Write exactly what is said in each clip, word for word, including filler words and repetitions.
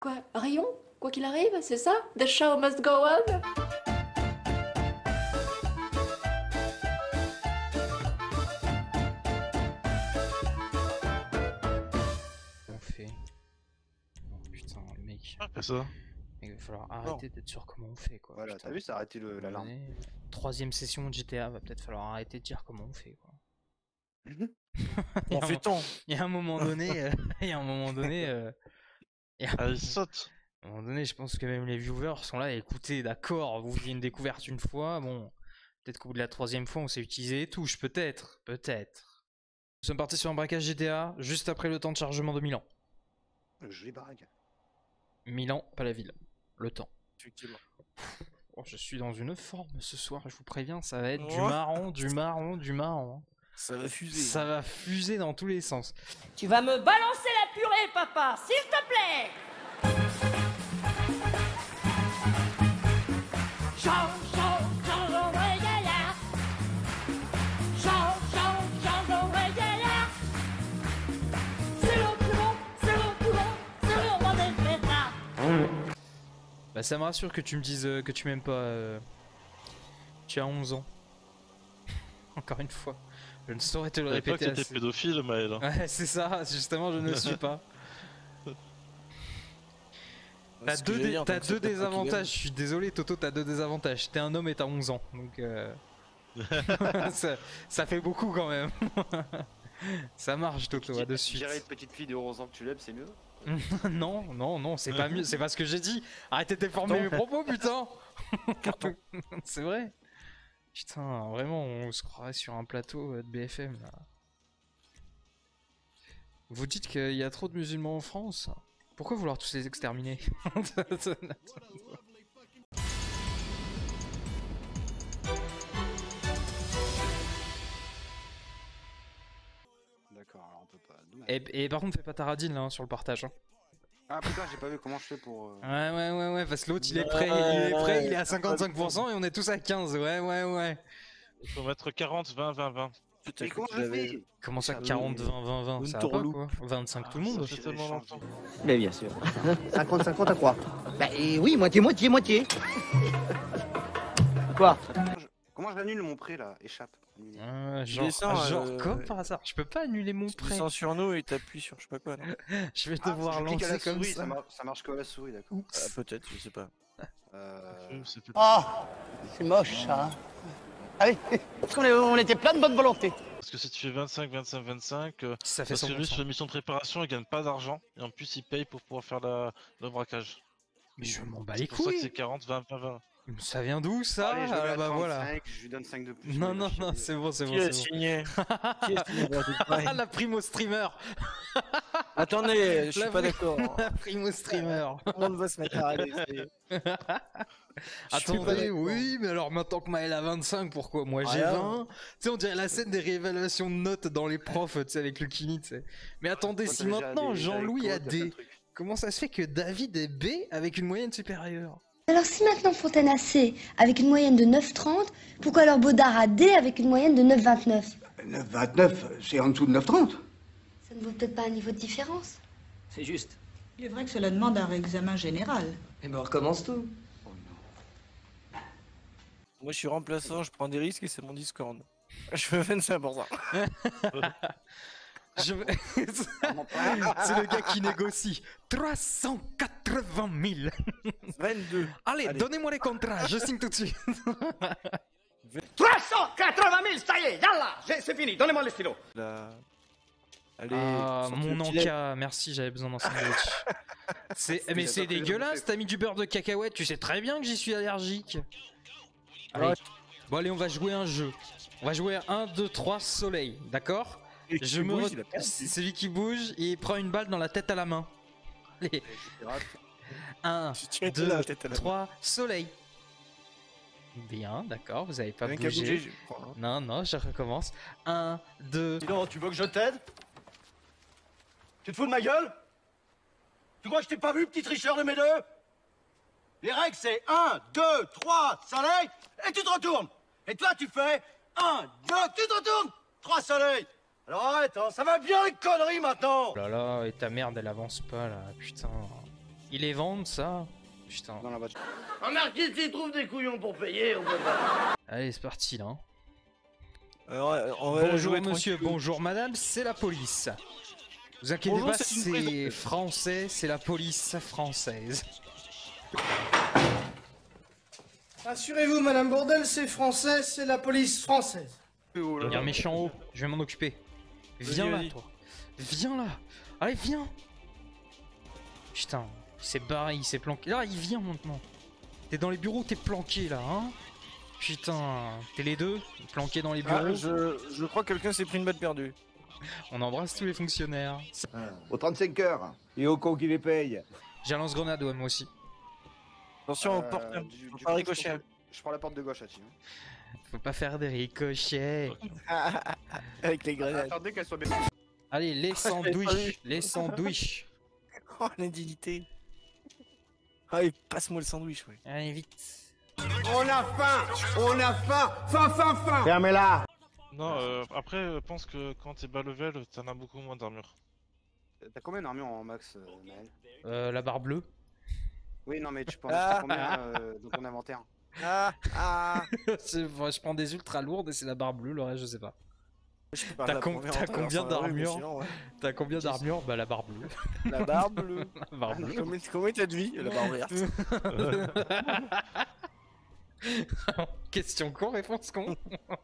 Quoi? Rayon? Quoi qu'il arrive, c'est ça? The show must go on? On fait. Oh putain, le mec. Ah, fais ça. Il va falloir arrêter d'être sûr comment on fait quoi. Voilà, Putain. t'as vu, ça a arrêté le- l'alarme. Donné, troisième session de G T A, va peut-être falloir arrêter de dire comment on fait quoi. On fait ton. Il y a un moment donné, euh, il y a un moment donné, euh, il y a un Allez, saute. à un moment donné, je pense que même les viewers sont là, écoutez, d'accord, vous faisiez une découverte une fois, bon, peut-être qu'au bout de la troisième fois, on sait utiliser les touches, peut-être, peut-être. Nous sommes partis sur un braquage G T A, juste après le temps de chargement de Milan. Joli baraque. Milan, pas la ville, le temps. Effectivement. Oh, je suis dans une forme ce soir, je vous préviens, ça va être du Ouais. marron, du marron, du marron. Ça va fuser. Ça va fuser dans tous les sens. Tu vas me balancer la purée, papa, s'il te plaît. Change, change, change, oh, ouais, ya, ya. Change, change, change, oh, ouais, ya, ya. C'est le plus bon, c'est le plus bon, c'est le roi des pétards. Bah ça me rassure que tu me dises euh, que tu m'aimes pas. euh, Tu as onze ans. Encore une fois. Je ne saurais te le T'avais pas que répéter t'étais assez. pédophile, Maël. Ouais, c'est ça, justement, je ne suis pas. T'as Ce que deux, j'allais dé- dire, t'as tant que deux c'est pas désavantages, je suis désolé Toto, t'as deux désavantages. T'es un homme et t'as onze ans, donc euh... ça, ça fait beaucoup quand même. Ça marche Toto, à de suite. Gérer une petite fille de onze ans que tu l'aimes, c'est mieux. Non, non, non, c'est pas mieux, c'est pas ce que j'ai dit. Arrêtez de déformer mes propos, putain. C'est vrai. Putain, vraiment, on se croirait sur un plateau euh, de B F M là. Vous dites qu'il y a trop de musulmans en France? Pourquoi vouloir tous les exterminer? D'accord, alors on peut pas. Dommage. et, et par contre, fais pas ta radine là hein, sur le partage. Hein. Ah putain, j'ai pas vu comment je fais pour. euh, Ouais, ouais, ouais, ouais, parce que l'autre il est prêt, il est prêt, il est à cinquante-cinq pour cent et on est tous à quinze. Ouais, ouais, ouais. Il faut mettre quarante, vingt, vingt, vingt. Putain, Mais comment que je j'avais- fais? Comment ça, Ah oui, quarante, oui. vingt, vingt, vingt, Une ça va pas tourloupe. quoi? vingt-cinq tout le Ah, monde? Ça fait tellement longtemps. Mais bien sûr. cinquante cinquante à quoi? Bah et oui, moitié, moitié, moitié. Quoi? Comment je l'annule mon prêt là? Échappe. Annulé. Ah, genre, Descends, genre euh, comme par hasard, je peux pas annuler mon Tu prêt. descends sur nous et t'appuies sur je sais pas quoi, non? Je vais Ah, devoir je clique à la lancer comme souris, ça. mar- ça marche que à la souris, d'accord. Ah, peut-être, je sais pas. Euh... C'est peut-être- Ah, c'est moche ça. Hein. Ah oui, parce qu'on est- on était plein de bonne volonté. Parce que si tu fais vingt-cinq, vingt-cinq, vingt-cinq, euh, Ça fait parce que lui cent pour cent. sur la mission de préparation il gagne pas d'argent et en plus il paye pour pouvoir faire la... le braquage. Mais je m'en bats C'est les pour ça que couilles. c'est quarante, vingt, vingt, vingt. Ça vient d'où ça? Allez, je le mets Ah, à bah voilà. trente-cinq, je lui donne cinq de plus. Non, mais il va non, non, chialer. c'est bon, c'est bon, Qui a c'est bon. signé? Qui a signé pour tout pareil Ah, la primo streamer. Attendez, je suis La pas pri- d'accord. La primo streamer. Tout le monde va se mettre à râler, ça y est. Je suis pas Attendez, d'accord. oui, mais alors maintenant que Maël a vingt-cinq, pourquoi moi j'ai Rien. vingt? Tu sais, on dirait la scène des réévaluations de notes dans les profs, tu sais, avec le Kini, tu sais. Mais attendez, Quand si t'as déjà maintenant des- Jean-Louis des a codes, y a plein de D, trucs. comment ça se fait que David est B avec une moyenne supérieure? Alors si maintenant Fontaine a C avec une moyenne de neuf virgule trente, pourquoi alors Baudard a D avec une moyenne de neuf virgule vingt-neuf? neuf virgule vingt-neuf, c'est en dessous de neuf virgule trente. Ça ne vaut peut-être pas un niveau de différence. C'est juste. Il est vrai que cela demande un réexamen général. Et ben on recommence tout. Moi, je suis remplaçant, je prends des risques et c'est mon Discord. Je fais vingt-cinq pour cent. Je vais- C'est le gars qui négocie. trois cent quatre-vingt mille. vingt-deux. Allez, Allez. donnez-moi les contrats, je signe tout de suite. trois cent quatre-vingt mille, ça y est, yallah, c'est fini, donnez-moi le stylo. La... Allez, Ah, sortez mon le petit lait. encas, merci, j'avais besoin d'un sandwich. C'est... Mais Il a c'est pas pris le dégueulasse, bon t'as mis du beurre de cacahuète, tu sais très bien que j'y suis allergique. Allez. Ouais. Bon allez, on va jouer un jeu. On va jouer à un, deux, trois, soleil, d'accord? Et qui Je me bouge, re- il a perdu. C'est celui qui bouge, il prend une balle dans la tête à la main. Allez, un, Tu étais deux, là, t'étais là. trois, soleil. Bien, d'accord, vous avez pas Rien qu'à bougé. bouger, je crois, hein. Non, non, je recommence. un, deux, Sinon, tu veux que je t'aide? Tu te fous de ma gueule? Tu crois que je t'ai pas vu, petit tricheur de mes deux? Les règles, c'est un, deux, trois, soleil, et tu te retournes. Et toi, tu fais un, deux, tu te retournes, trois soleils. Alors arrête, hein, ça va bien les conneries maintenant. Oh là là, et ta merde elle avance pas là, putain. Ils les vendent, ça? Putain. Dans la voiture. Un artiste, il trouve des couillons pour payer, on peut pas. Allez, c'est parti là. hein. Alors, euh, on va Bonjour jouer monsieur, tranquille. bonjour madame, c'est la police. Vous inquiétez Bonjour, pas, c'est une c'est prison. français, c'est la police française. Rassurez-vous, Madame Bourdel, c'est français, c'est la police française. Il y a un méchant haut, je vais m'en occuper. Viens Vas-y, là, vas-y. toi. Viens là. Allez, viens. Putain, il s'est barré, il s'est planqué. Là, il vient maintenant. T'es dans les bureaux, t'es planqué là, hein? Putain, t'es les deux, planqués dans les bureaux. Ah, je, je crois que quelqu'un s'est pris une balle perdue. On embrasse tous les fonctionnaires. Aux trente-cinq heures. Et au con qui les paye. J'ai un lance-grenade, ouais, moi aussi. Attention au Euh, porteur, du- faut du pas coup, ricochet. Je, prends- je prends la porte de gauche, là, tiens. Faut pas faire des ricochets. Avec les grenades. Attendez qu'elle soit bien. Allez, les sandwichs, les sandwichs. Oh, l'indignité. Allez, passe-moi le sandwich, ouais. Allez, vite. On a faim. On a faim. Faim, faim, faim. Fermez-la. Non, euh, après, euh, pense que quand t'es bas level, t'en as beaucoup moins d'armure. T'as combien d'armures en max, euh, Maël? Euh, la barre bleue. Oui, non, mais tu peux en Ah. mettre combien euh, dans ton inventaire? Ah, ah. C'est- je prends des ultra lourdes et c'est la barre bleue, le reste, je sais pas. Je peux pas T'as la com- première t'as en traversant combien la rue, mais d'armure sinon, ouais. T'as combien d'armure? Bah, la barre bleue. La barbe bleue. La barre bleue. Combien, combien t'as de vie? La barbe verte. Question con, réponse con.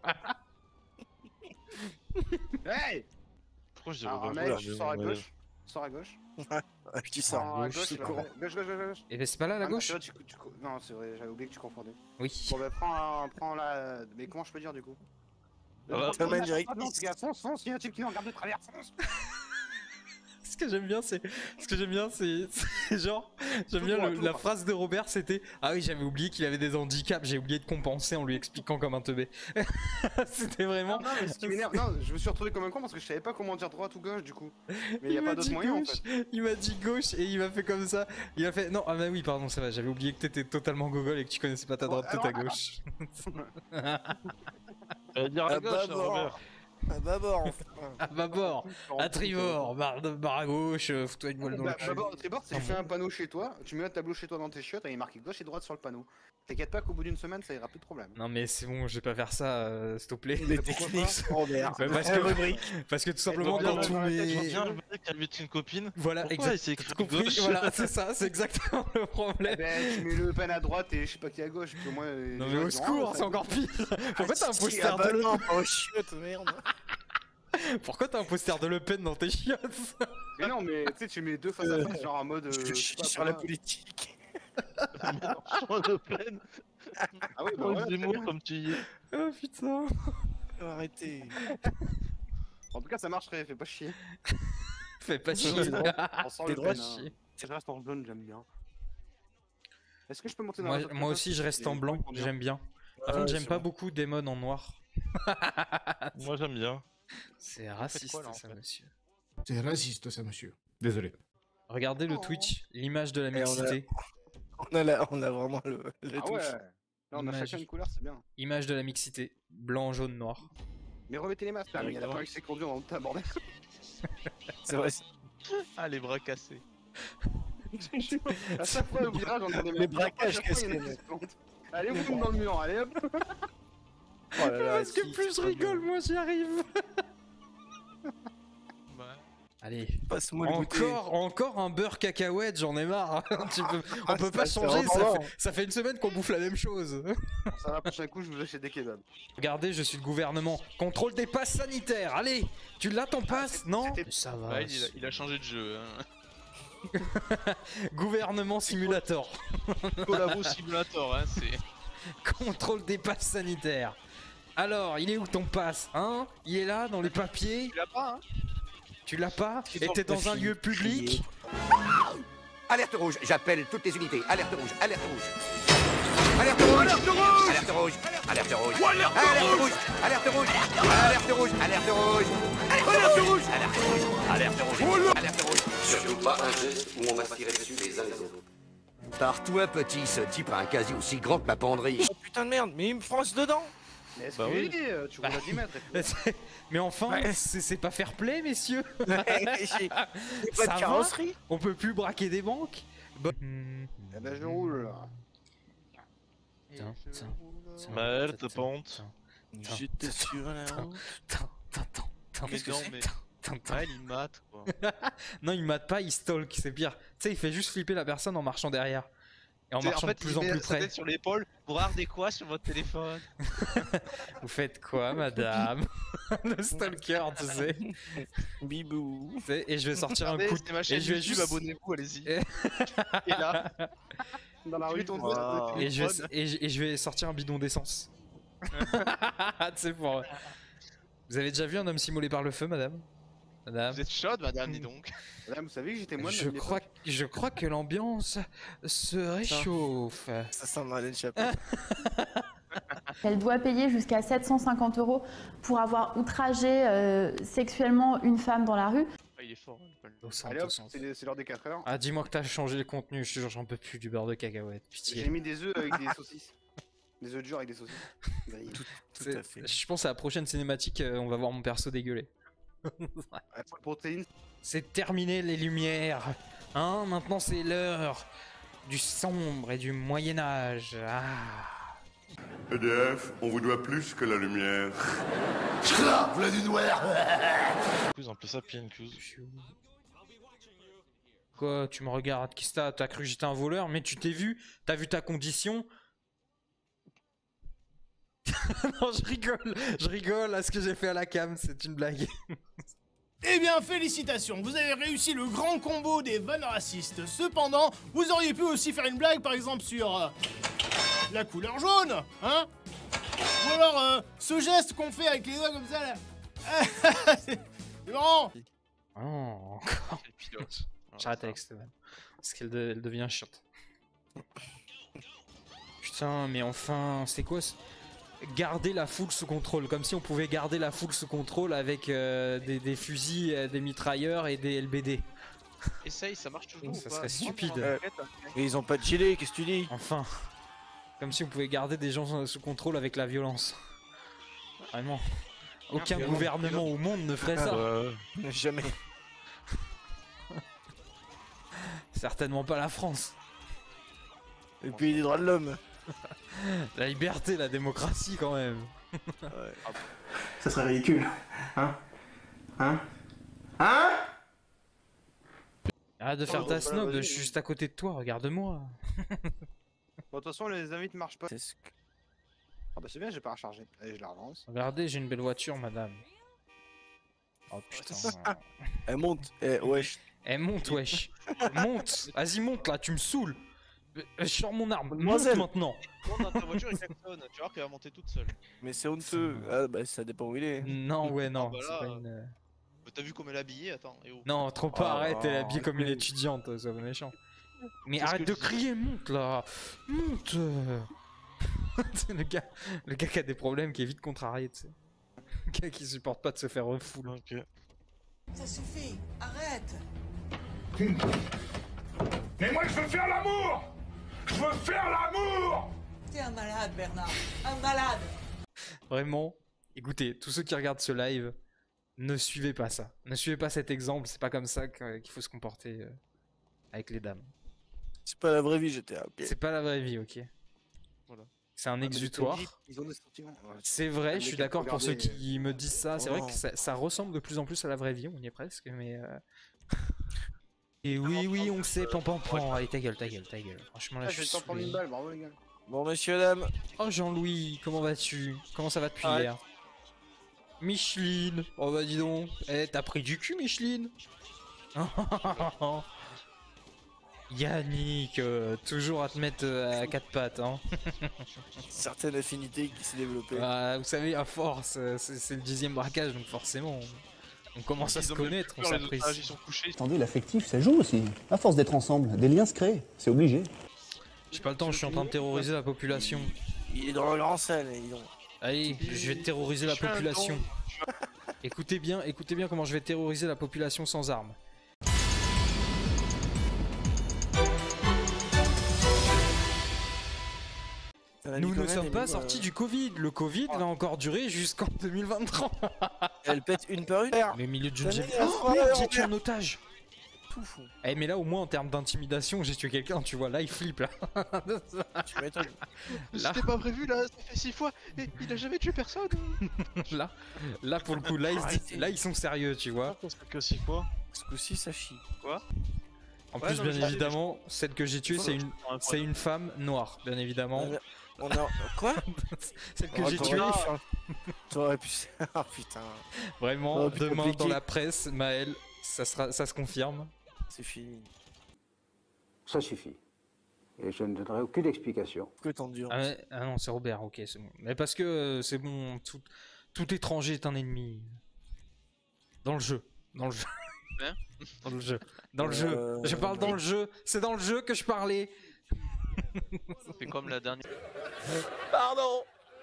Hey! Pourquoi je dis Alors, revolver, Maël, là, tu mais sors à bon, gauche. Sors à gauche. Je dis ça. Sors à gauche, gauche, c'est tu vas con. faire- gauche, gauche, gauche, gauche. Et bah, c'est pas là, la Ah non, gauche? c'est vrai, tu- tu- Non, c'est vrai, j'avais oublié que tu confondais. Oui. Bon, bah, prends, un- prends la. Mais comment je peux dire du coup? Ah, T'as main directe. Non, c'est gars, fonce, fonce, il y a un type qui nous regarde de travers, fonce! Ce que j'aime bien, c'est. Ce que j'aime bien, c'est. c'est genre. J'aime Tout bien droit, le- tout la droit. phrase de Robert, c'était. Ah oui, j'avais oublié qu'il avait des handicaps, j'ai oublié de compenser en lui expliquant comme un teubé. C'était vraiment. Non, mais ce qui m'énerve, non, je me suis retrouvé comme un con parce que je savais pas comment dire droite ou gauche du coup. Mais il y a Il pas m'a d'autre dit moyen en gauche, fait. il m'a dit gauche et il m'a fait comme ça. Il a fait non, ah bah oui, pardon, c'est vrai, j'avais oublié que t'étais totalement gogol et que tu connaissais pas ta Bon, droite, t'étais à alors, gauche. J'allais dire à Ah, gauche, bah, hein, bon. Robert. Ah, d'abord, enfin. À bâbord, à tribord, barre, de- barre à gauche, euh, fous-toi une moelle dans le Bah, cul. D'abord, tribord, c'est Ah tu fais bon. un panneau chez toi, tu mets un tableau chez toi dans tes chiottes et il est marqué gauche et droite sur le panneau. T'inquiète pas qu'au bout d'une semaine ça ira plus de problème. Non mais c'est bon, je vais pas faire ça, euh, s'il te plaît. Les pourquoi techniques, Robert. Bah, parce, La que, rubrique. parce que tout simplement Robert, dans tous dans la tête, mes... Viens, le mec qui a invité une copine. Voilà, Pourquoi exact- il s'est écrit t'as compris, gauche voilà, c'est ça, c'est exactement le Eh problème. ben, tu mets le pen à droite et je sais pas qui à gauche, puis au moins. euh, Non les mais gens, au ils diront, secours, ah, c'est ça- encore pire. Pourquoi t'as un Si, poster ah bah de Le non, pas aux chiottes, merde. Pourquoi t'as un poster de Le Pen dans tes chiottes? Mais non, mais tu sais, tu mets deux face à face, genre en mode. euh, Je je sais suis pas, sur la pour moi. politique. Mélenchon Le Pen. Ah oui, bah Oh, voilà, très Zemmour, bien. comme tu y es. Oh putain. Arrêtez. En tout cas, ça marcherait, fais pas chier. Fais pas chier. On sent T'es le droit, pen. hein. chier. Je reste en jaune, j'aime bien. Est-ce que je peux monter dans Moi, la zone moi comme aussi ça, je reste c'est- en blanc, c'est bien. j'aime bien. Par Ouais, contre j'aime c'est pas bon. beaucoup Damon en noir. Moi j'aime bien. C'est raciste quoi, là, en ça fait monsieur. C'est raciste, ça, monsieur. Désolé. Regardez le Twitch, l'image de la Et on a- mixité. On a, la, on a vraiment le, la Ah ouais. touche. Là, on a Image. chacun une couleur, c'est bien. Image de la mixité. Blanc, jaune, noir. Mais remettez les masques là, mais il y en a Ouais. pas qui s'est conduit en tas, bordel. C'est vrai. Ah, les bras cassés. À chaque fois au virage, on a des Les braquages cassés, cassés. Allez, on tombe dans le mur, allez hop. Oh là là, Parce que si, plus je c'est rigole, pas moins j'y arrive. Ouais. Allez. bien. Passe-moi le goûter. Encore, encore un beurre cacahuète, j'en ai marre. Tu peux- on Ah, peut ça, pas c'est changer, ça vraiment fait, ça fait une semaine qu'on bouffe la même chose. Ça va, prochain coup, je vous achète des kebabs. Regardez, je suis le gouvernement. Contrôle des passes sanitaires. Allez, tu l'as ton passe, non? c'était- Ça va. Ouais, il, a, il a changé de jeu. Hein. Gouvernement simulator. Collabo Simulator, hein, c'est. Contrôle des passes sanitaires. Alors, il est où ton passe, hein? Il est là, dans les papiers? Tu l'as pas, hein? Tu l'as pas? Ils Et ont t'es dans un fini lieu de public? crier. Alerte rouge, j'appelle toutes les unités. Alerte rouge, alerte rouge. Alerte rouge Alerte rouge Alerte rouge Alerte rouge Alerte rouge Alerte rouge Alerte rouge Alerte rouge Alerte rouge Alerte rouge Alerte rouge Alerte rouge Surtout pas un geste où on va se tirer dessus les uns les autres. Par toi, petit, ce type a un casier aussi grand que ma penderie. Oh putain de merde, mais il me froisse dedans. Mais est-ce Bah que oui. euh, tu roules à dix mètres et tout. Mais enfin, Ouais. c'est c'est pas fair play, messieurs. J'ai j'ai pas Ça de va carrosserie. On peut plus braquer des banques. Bon. Eh ben je roule là. Tiens, tiens, tiens, Maël, tiens, t'as tiens, pas honte? tiens, J'étais sur la tiens, route. tiens, tiens, tiens, tiens, Mais non, mais. tiens, tiens, tiens. Maël, il mate quoi. Non, il mate pas, il stalk, c'est pire. Tu sais, il fait juste flipper la personne en marchant derrière. Et en T'sais, marchant fait, de plus il en met plus sa près. tête sur l'épaule pour regarder quoi sur votre téléphone. Vous faites quoi, madame? Le stalker, tu sais. Bibou. Tu sais, et je vais sortir un Regardez, coup c'est ma de... chaîne Et je vais YouTube, juste... abonnez-vous, allez-y. Et... Et là, Dans la tu rue, mets ton ton doigt sur Wow. le Et, je vais... téléphone. et, je... et je vais sortir un bidon d'essence. Tu sais, pour... Vous avez déjà vu un homme s'immolé par le feu, madame? Madame? Vous êtes chaude, madame, dis donc. Madame, vous savez que j'étais moine. Je crois, je crois que l'ambiance se réchauffe. Ça sent Marlène Chapeau. Elle doit payer jusqu'à sept cent cinquante euros pour avoir outragé euh, sexuellement une femme dans la rue. Ah, il est fort. hein, pas le- Au centre, Allez au hop, centre. c'est c'est l'heure des quatre heures. Ah, dis-moi que t'as changé le contenu, je te jure, j'en peux plus du beurre de cacahuète, J'ai pitié. mis des œufs avec des saucisses. Des œufs durs avec des saucisses. Grillées. Tout C'est- à fait. Je pense à la prochaine cinématique, euh, on va voir mon perso dégueuler. Ouais, pour le protéine, C'est terminé les lumières. Hein, maintenant c'est l'heure du sombre et du Moyen-Âge. Ah. E D F, on vous doit plus que la lumière. Voilà du noir. Cuse, on peut ça P N Q. Quoi, tu me regardes, qu'est-ce que t'as? T'as cru que j'étais un voleur, mais tu t'es vu? T'as vu ta condition? Non, je rigole, je rigole à ce que j'ai fait à la cam, c'est une blague. Eh bien, félicitations, vous avez réussi le grand combo des vannes racistes. Cependant, vous auriez pu aussi faire une blague, par exemple, sur euh, la couleur jaune, hein? Ou alors, euh, ce geste qu'on fait avec les doigts comme ça, là. C'est c'est marrant. Oh, encore. Quel pilote. J'arrête avec cette vanne, parce qu'elle de- elle devient chiante. Putain, mais enfin, c'est quoi ce... Garder la foule sous contrôle, comme si on pouvait garder la foule sous contrôle avec euh, des, des fusils, euh, des mitrailleurs et des L B D. Essaye, ça marche toujours. Ça ou serait pas stupide. Euh, Et ils ont pas de gilet, qu'est-ce que tu dis? Enfin, comme si on pouvait garder des gens sous contrôle avec la violence. Vraiment. Aucun Vraiment. gouvernement au monde ne ferait ça. Euh, Jamais. Certainement pas la France. Le pays des droits de l'homme. La liberté, la démocratie quand même. Ça serait ridicule. Hein? Hein? Hein? Arrête de faire Oh, ta bah, snob, vas-y. je suis juste à côté de toi, regarde-moi. Bon, de toute façon, les invites marchent pas. C'est ce que- Ah bah c'est bien, j'ai pas rechargé. Allez, je la relance. Regardez, j'ai une belle voiture, madame. Oh putain. Elle monte. Eh, wesh. Eh, monte, wesh. Monte. Vas-y, monte là, tu me saoules. Euh, Je sors mon arme. Monte Mademoiselle. maintenant. Monte dans ta voiture et klaxonne, tu vas voir qu'elle va monter toute seule. Mais c'est honteux. Ah bah ça dépend où il est. Non, ouais, non. Ah bah c'est là, pas une... Mais t'as vu comme elle est habillée? Attends, et oh. Non, trop pas, Oh, arrête, elle est habillée comme une arrête. étudiante, ça va méchant. Mais C'est ce arrête que de je dis. crier, monte là. Monte. C'est le gars, le gars qui a des problèmes, qui est vite contrarié, tu sais. Le gars qui supporte pas de se faire refouler. Ok. Ça suffit, arrête. Mais moi, je veux faire l'amour. Je veux faire l'amour. T'es un malade, Bernard. Un malade. Vraiment, écoutez, tous ceux qui regardent ce live, ne suivez pas ça. Ne suivez pas cet exemple, c'est pas comme ça que- qu'il faut se comporter euh, avec les dames. C'est pas la vraie vie, G T A. ok. C'est pas la vraie vie, ok. Voilà. C'est un Ah, mais les exutoire. T J, ils ont des sentiments. Ouais. C'est vrai, Mais je suis quel- d'accord pour ceux regardez, qui me disent ça. C'est vrai Oh. que ça, ça ressemble de plus en plus à la vraie vie, on y est presque, mais. euh, Et oui, oui, on le sait, pan pan pan. Allez, ta gueule, ta gueule, ta gueule. Franchement, là, Ah, je je vais suis t'en prendre une saoulé. balle, bravo les gars. Bon, messieurs, dames. Oh, Jean-Louis, comment vas-tu? Comment ça va depuis Arrête. hier? Micheline, oh bah dis donc. Eh, t'as pris du cul, Micheline? Yannick, euh, toujours à te mettre euh, à quatre pattes, hein. Certaine affinité qui s'est développée. Bah, vous savez, à force, euh, c'est c'est le dixième braquage, donc forcément, on, on commence à Ils se ont même connaître, plus on peur, les otages, ils s'apprécie. sont couchés. Attendez, l'affectif, ça joue aussi. À force d'être ensemble, des liens se créent, c'est obligé. J'ai pas le temps, je suis en train de terroriser la population. Il est dans le grand salle, dis donc. Allez, je vais terroriser la Je fais un population. don. Écoutez bien, écoutez bien comment je vais terroriser la population sans armes. Nous ne sommes pas sortis du Covid. Le Covid va encore durer jusqu'en deux mille vingt-trois. Elle pète une par une. Mais au milieu d'une Tenez, gemme. la Oh soirée, merde, on j'ai tué vient. un otage. foufou. Eh mais là au moins en termes d'intimidation j'ai tué quelqu'un, tu vois, là il flippe là. Tu m'étonnes. Là- C'était pas prévu là, ça fait six fois et il a jamais tué personne. là, là pour le coup, là ils, se disent- là ils sont sérieux, tu vois. Que six fois. Ce coup-ci ça chie. Quoi? En Ouais, plus non, bien mais ça- évidemment, celle que j'ai tuée c'est une, c'est une femme noire, bien évidemment. On a... Quoi? Celle que Oh, j'ai t'aurais tuée. pu faire- T'aurais pu... Ah putain. Vraiment, T'aurais pu demain dans t'appliquer. la presse, Maël, ça, sera, ça se confirme. C'est fini. Ça suffit. Et je ne donnerai aucune explication. Que t'endures. Ah, mais- ah non, c'est Robert, ok, c'est bon. Mais parce que euh, c'est bon, tout, tout étranger est un ennemi. Dans le jeu. Dans le jeu. Hein? Dans le jeu. Dans le Euh, jeu. Je parle dans oui. le jeu. C'est dans le jeu que je parlais. C'est comme la dernière. Pardon.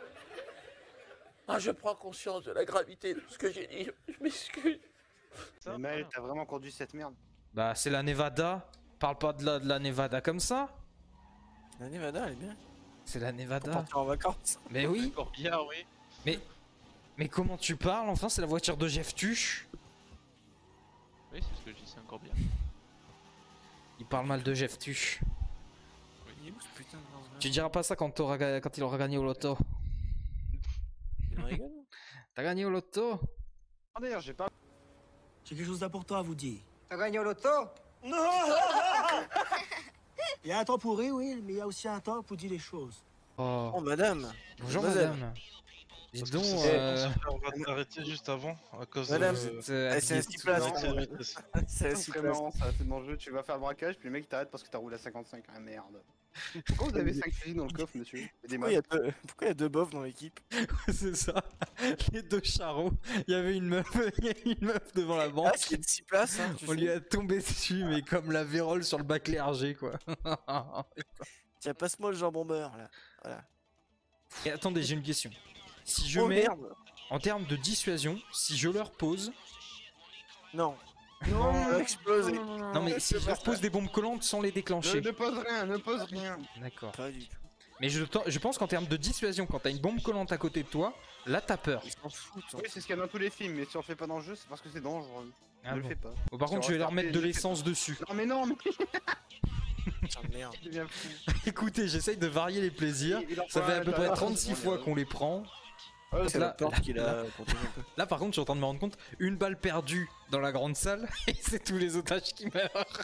Ah, je prends conscience de la gravité de ce que j'ai dit. Je m'excuse. Mais Maël, t'as vraiment conduit cette merde. Bah, c'est la Nevada. Parle pas de la, de la Nevada comme ça. La Nevada, elle est bien. C'est la Pour Nevada. partir en vacances. Mais oui. Encore bien, oui. Mais. Mais comment tu parles? Enfin, c'est la voiture de Jeff Tuch. Oui, c'est ce que je dis, c'est encore bien. Il parle mal de Jeff Tuch. Il est où ce putain de lance-grenade? Tu diras pas ça quand, t'auras ga- quand il aura gagné au loto. Il rigole. T'as gagné au loto? Ah, d'ailleurs, j'ai pas. J'ai quelque chose d'important à vous dire. T'as gagné au loto? Non. Il y a un temps pour rire, oui, mais il y a aussi un temps pour dire les choses. Oh, Oh madame. bonjour Mademoiselle. madame. Dis Parce que donc, c'est- euh, on va arrêter juste avant à cause Madame, de. vous êtes, euh, Eh, c'est un habillé six tout places. blanc. C'est la vitesse. C'est la C'est six très places. marrant ça, c'est dans le jeu, tu vas faire le braquage, puis le mec t'arrête parce que t'as roulé à cinquante-cinq. Ah merde. Pourquoi vous avez cinq fusils dans le coffre, monsieur? Et des Pourquoi il y a masques. deux, pourquoi il y a deux bofs dans l'équipe? C'est ça. Les deux charros. Il y avait une meuf, il y avait une meuf devant la banque. Ah, c'est six places, hein, tu On lui sais. a tombé dessus, mais comme la vérole sur le bac clergé, quoi. Tiens, passe-moi le jambon beurre, là. Voilà. Et attendez, j'ai une question. Si je Oh, mets, merde. en termes de dissuasion, si je leur pose... Non. Non, On va exploser. Non mais si je leur pose des bombes collantes sans les Ne, déclencher. ne pose rien, ne pose rien. D'accord. Pas du tout. Mais je, te- je pense qu'en termes de dissuasion, quand t'as une bombe collante à côté de toi, là t'as peur. Ils s'en foutent. hein. Oui, c'est ce qu'il y a dans tous les films, mais si on le fait pas dans le jeu, c'est parce que c'est dangereux. Ah ne le bon. fais pas. Bon, par Tu contre, je vais leur vas mettre de starter, l'essence dessus. Non mais non, mais Putain de merde. c'est bien fou. Écoutez, j'essaye de varier les plaisirs. Il- il en Ça faut fait un, à peu t'as près raison, trente-six on fois est- qu'on les prend. Ouais, c'est Là- la porte qu'il a protégé un peu. Là par contre, je suis en train de me rendre compte, une balle perdue dans la grande salle, et c'est tous les otages qui meurent.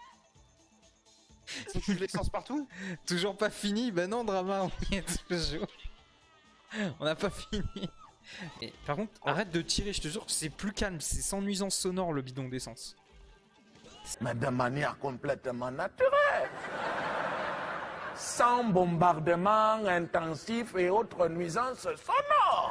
Tu fous de l'essence partout? Toujours pas fini? Ben non, drama, on y est toujours. On n'a pas fini. Et par contre, arrête de tirer, je te jure, c'est plus calme, c'est sans nuisance sonore le bidon d'essence. Mais de manière complètement naturelle. Sans bombardement intensif et autres nuisances sonores.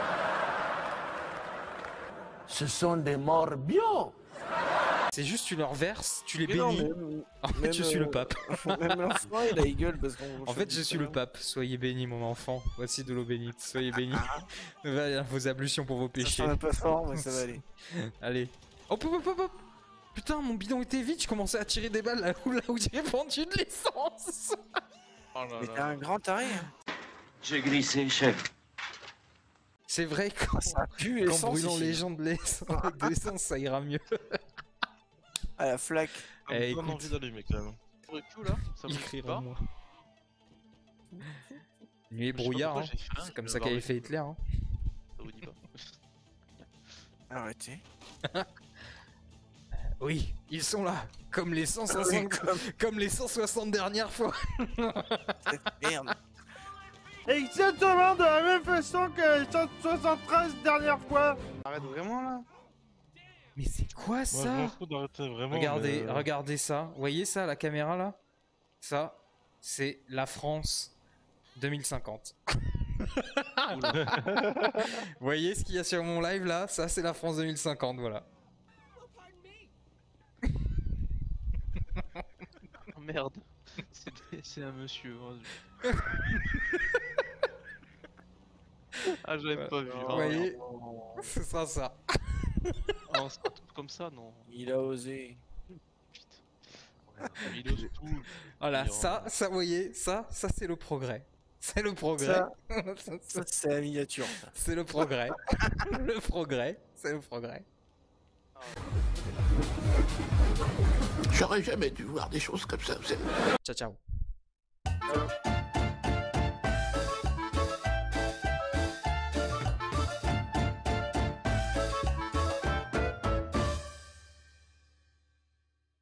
Ce sont des morts bio. C'est juste, tu leur verses, tu les Mais non, bénis. mais- En fait, même, je suis euh, le pape. Même l'enfant, il a il gueule parce qu'on. En fait, je suis le pape. Soyez bénis, mon enfant. Voici de l'eau bénite. Soyez bénis. Voilà vos ablutions pour vos Ça péchés. sent un peu fort, mais ça va aller. Allez. Hop, hop, hop, hop, hop. Putain, mon bidon était vide. Je commençais à tirer des balles là où, là où j'ai vendu de l'essence. Oh là Mais là. t'es un grand taré. hein. J'ai glissé, chef. C'est vrai quand, Ça pue qu'en l'essence brûlant ici. les gens de l'essence, avec de l'essence, ça ira mieux. À la flaque. J'ai Eh, pas écoute. envie d'allumer quand même. Pour le coup, là, ça Il me criera pas. moi. Nuit et Je sais pas brouillard, pourquoi hein. j'ai faim, C'est comme je ça vais qu'avait avoir fait le- Hitler. Hein. Ça vous dit pas. Arrêtez. Oui, ils sont là, comme les cent Oui, soixante, comme- comme les cent soixante dernières fois. Merde. Exactement de la même façon que les cent soixante-treize dernières fois. Arrête vraiment là. Mais c'est quoi Moi, je ça? m'en fous d'arrêter vraiment. Regardez, mais, euh, regardez ça. Vous voyez ça à la caméra là? Ça, c'est la France deux mille cinquante. Vous voyez ce qu'il y a sur mon live là? Ça, c'est la France deux mille cinquante, voilà. Oh merde. C'est- C'est un monsieur. hein. Ah, j'avais pas vu. Vous Oh, voyez? non. C'est ça, ça. Ah, on sera tous comme ça, non. Il a osé. Ouais, il ose tout. Voilà, Et, euh, ça, ça, vous voyez, ça, ça c'est le progrès. C'est le progrès. Ça, Ça, ça, c'est la miniature. ça. c'est le progrès. Le progrès, c'est le progrès. Ah. J'aurais jamais dû voir des choses comme ça, vous savez. Ciao, ciao.